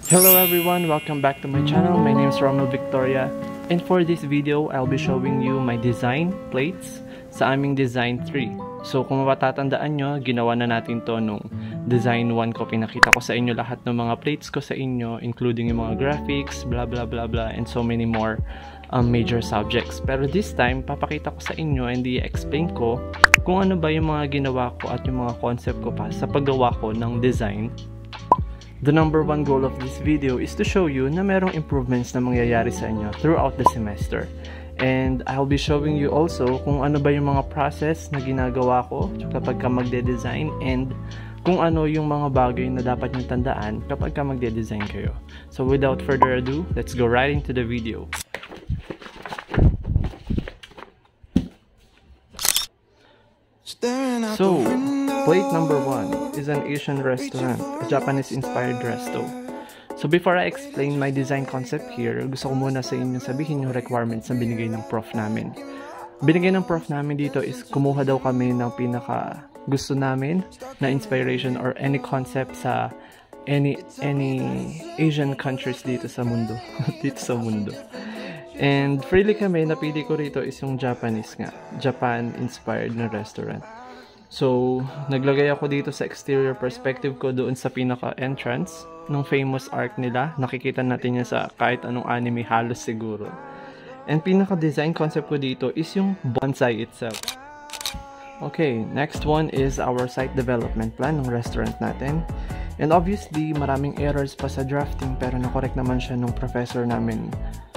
Hello everyone, welcome back to my channel. My name is Ronald Victoria, and for this video, I'll be showing you my design plates sa aming DESIGN3. So kung matatandaan nyo, ginawa na natin to nung DESIGN1 ko. Pinakita ko sa inyo lahat ng mga plates ko sa inyo, including yung mga graphics, blah blah blah blah, and so many more major subjects. Pero this time, papakita ko sa inyo and i-explain ko kung ano ba yung mga ginawa ko at yung mga concept ko pa sa paggawa ko ng design. The number one goal of this video is to show you na merong improvements na mangyayari sa inyo throughout the semester. And I'll be showing you also kung ano ba yung mga process na ginagawa ko kapag ka magde-design and kung ano yung mga bagay na dapat nyo tandaan kapag ka magde-design kayo. So without further ado, let's go right into the video. So, plate number 1 is an Asian restaurant, a Japanese-inspired resto. So before I explain my design concept here, gusto ko muna sa inyo sabihin yung requirements na binigay ng prof namin. Binigay ng prof namin dito is kumuha daw kami ng pinaka gusto namin na inspiration or any concept sa any Asian countries dito sa mundo. Dito sa mundo. And freely kami, napili ko rito is yung Japanese nga. Japan-inspired na restaurant. So, naglagay ako dito sa exterior perspective ko doon sa pinaka-entrance ng famous arc nila. Nakikita natin yan sa kahit anong anime halos siguro. And pinaka-design concept ko dito is yung bonsai itself. Okay, next one is our site development plan ng restaurant natin. And obviously, maraming errors pa sa drafting pero nakorek naman siya nung professor namin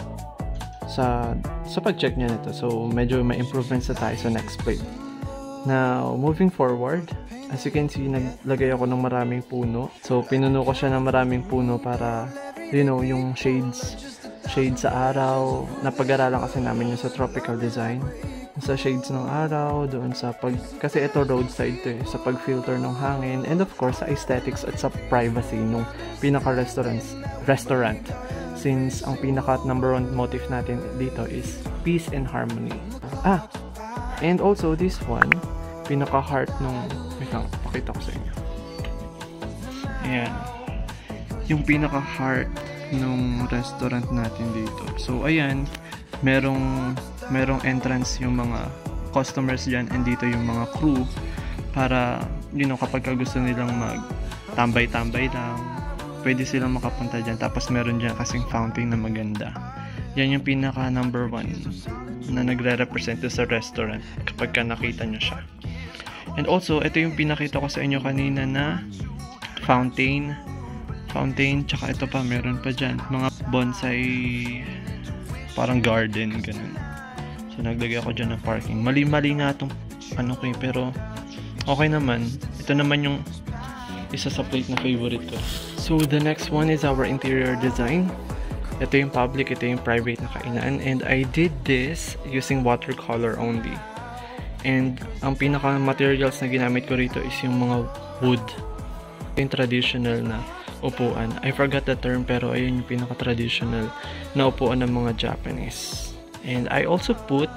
sa pag-check niya nito. So, medyo may improvements na tayo sa next plate. Now, moving forward, as you can see, naglagay ako ng maraming puno. So, pinuno ko siya ng maraming puno para, you know, yung shades sa araw. Napag-aralan kasi namin yung sa tropical design. Sa shades ng araw, doon sa kasi ito roadside to sa pag-filter ng hangin. And of course, sa aesthetics at sa privacy ng pinaka-restaurant. Since ang pinaka number one motive natin dito is peace and harmony. And also this one, pinaka-heart nung, wait lang, pakita ko sa inyo. Ayan. Yung pinaka-heart nung restaurant natin dito. So ayan, merong entrance yung mga customers dyan and dito yung mga crew para, you know, kapag gusto nilang mag-tambay-tambay lang, pwede silang makapunta dyan. Tapos meron dyan kasing fountain na maganda. Yan yung pinaka number 1 na nagre-represent sa restaurant kapag ka nakita nyo siya. And also, ito yung pinakita ko sa inyo kanina na fountain, tsaka ito pa, meron pa dyan mga bonsai, parang garden, ganun. So naglagay ako dyan ng parking. Mali-mali nga itong ano ko, pero okay naman. Ito naman yung isa sa plate na favorite ko. So the next one is our interior design. Ito yung public, ito yung private na kainan. And I did this using watercolor only. And ang pinaka materials na ginamit ko rito is yung mga wood. Yung traditional na upuan. I forgot the term pero ayun yung pinaka traditional na upuan ng mga Japanese. And I also put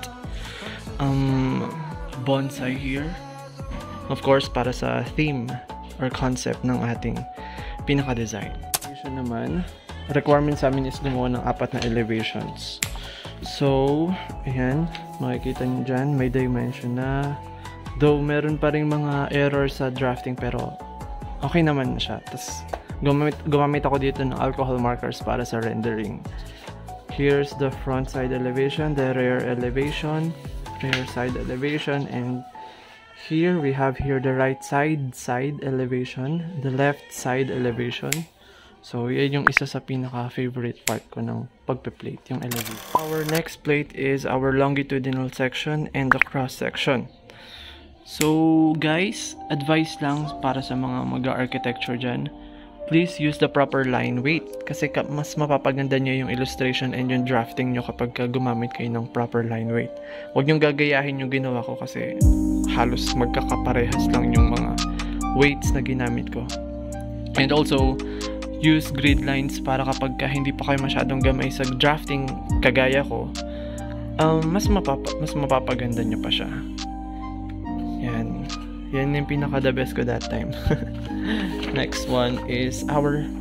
bonsai here. Of course, para sa theme or concept ng ating pinaka-design. Naman, requirement sa amin is gumawa ng 4 na elevations. So, ayan, makikita nyo dyan, may dimension na. Though, meron pa rin mga errors sa drafting, pero okay naman na siya. Tapos, gumamit ako dito ng alcohol markers para sa rendering. Here's the front side elevation, the rear side elevation, and here we have the right side elevation, the left side elevation. So, yan yung isa sa pinaka-favorite part ko ng pagpe-plate, yung elevation. Our next plate is our longitudinal section and the cross section. So, guys, advice lang para sa mga mag-architecture dyan. Please use the proper line weight kasi mas mapapaganda nyo yung illustration and yung drafting nyo kapag gumamit kayo ng proper line weight. Huwag nyong gagayahin yung ginawa ko kasi halos magkakaparehas lang yung mga weights na ginamit ko. And also, use grid lines para kapag hindi pa kayo masyadong gamay sa drafting kagaya ko, mas mapapaganda nyo pa siya. Yan. Yan yung pinaka the best ko that time. Next one is our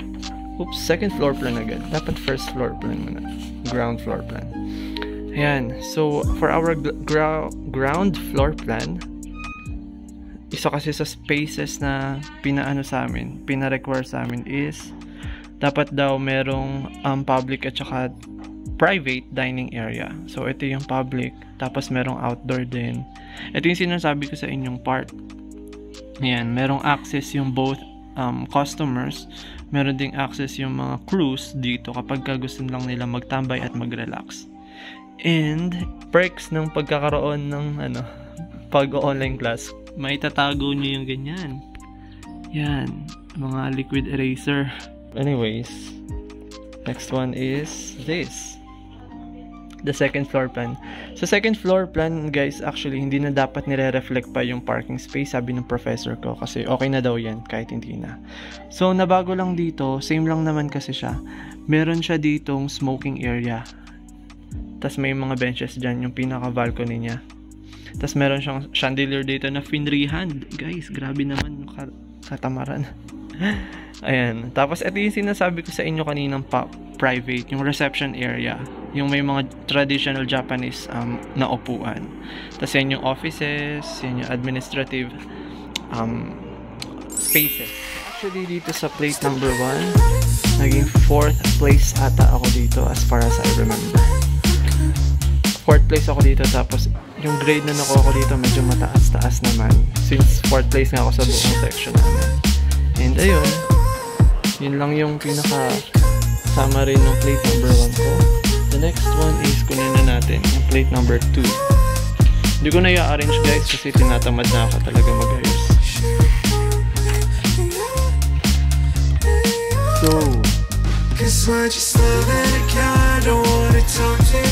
Oops, second floor plan agad. Dapat first floor plan muna. Ground floor plan. Ayan. So, for our ground floor plan, isa kasi sa spaces na pina-require sa amin is dapat daw merong public at saka private dining area. So, ito yung public. Tapos, merong outdoor din. Ito yung sinasabi ko sa inyong part. Ayan. Merong access yung both customers. Meron ding access yung mga crews dito kapag gusto lang nila magtambay at mag-relax. And, perks ng pagkakaroon ng pag-online class, may tatago nyo yung ganyan. Yan. Mga liquid eraser. Anyways, next one is this. The second floor plan. Sa second floor plan, guys, actually, hindi na dapat nire-reflect pa yung parking space, sabi ng professor ko, kasi okay na daw yan, kahit hindi na. So, nabago lang dito, same lang naman kasi siya. Meron siya ditong smoking area. Tapos may mga benches dyan, yung pinaka-balcony niya. Tapos meron siyang chandelier dito na finrihan. Guys, grabe naman yung katamaran. Ayan. Tapos, ito yung sinasabi ko sa inyo kaninang private, yung reception area. Yung may mga traditional Japanese na upuan. Tapos yan yung offices, yan yung administrative spaces. Actually, dito sa plate number 1, naging 4th place ata ako dito as far as I remember. 4th place ako dito, tapos yung grade na nakuha ko dito medyo mataas-taas naman. Since 4th place nga ako sa buong section namin. And ayun, yun lang yung pinaka-summary ng plate number 1 ko. The next one is kunin na natin yung plate number 2. Hindi ko na i-arrange, guys, kasi tinatamad na ako talaga mag-ayos. So, 'cause I just love that I don't wanna talk to you.